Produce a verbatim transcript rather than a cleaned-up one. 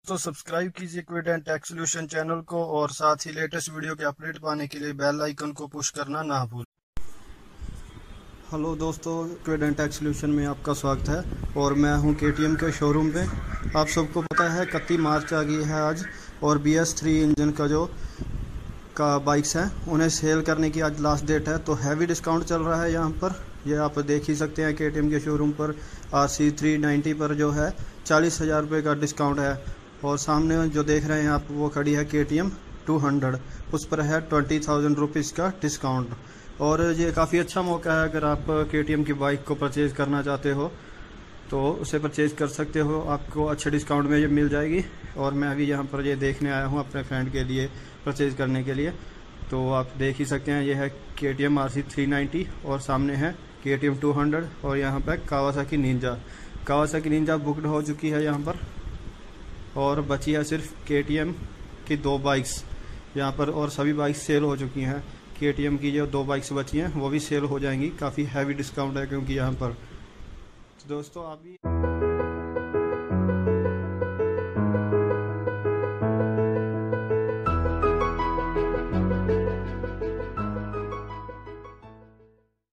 तो सब्सक्राइब कीजिए quid and tech solution channel को और साथ ही लेटेस्ट वीडियो के अपडेट पाने के लिए बेल आइकन को पुश करना ना भूलें। हेलो दोस्तों, क्विड एंड टेक सॉल्यूशन में आपका स्वागत है और मैं हूं केटीएम के शोरूम पे। आप सबको पता है इकतीस मार्च आ गई है आज और बी एस थ्री इंजन का जो का बाइक्स हैं उन्हें सेल करने की आज लास्ट डेट है। तो हैवी डिस्काउंट चल रहा है यहाँ पर, ये आप देख ही सकते हैं केटीएम के शोरूम पर आर सी थ्री नाइन्टी पर जो है चालीस हज़ार रुपये का डिस्काउंट है। और सामने जो देख रहे हैं आप वो खड़ी है K T M two hundred, उस पर है ट्वेंटी थाउजेंड रुपीज़ का डिस्काउंट। और ये काफ़ी अच्छा मौका है, अगर आप के टी एम की बाइक को परचेज़ करना चाहते हो तो उसे परचेज़ कर सकते हो, आपको अच्छे डिस्काउंट में ये मिल जाएगी। और मैं अभी यहाँ पर ये देखने आया हूँ अपने फ्रेंड के लिए परचेज़ करने के लिए। तो आप देख ही सकते हैं ये है K T M R C three ninety और सामने है K T M two hundred और यहाँ पर Kawasaki Ninja Kawasaki Ninja booked हो चुकी है यहाँ पर और बची है सिर्फ के टी एम की दो बाइक्स यहाँ पर और सभी बाइक्स सेल हो चुकी हैं। के टी एम की जो दो बाइक्स बची हैं वो भी सेल हो जाएंगी, काफ़ी हैवी डिस्काउंट है क्योंकि यहाँ पर। तो दोस्तों आप भी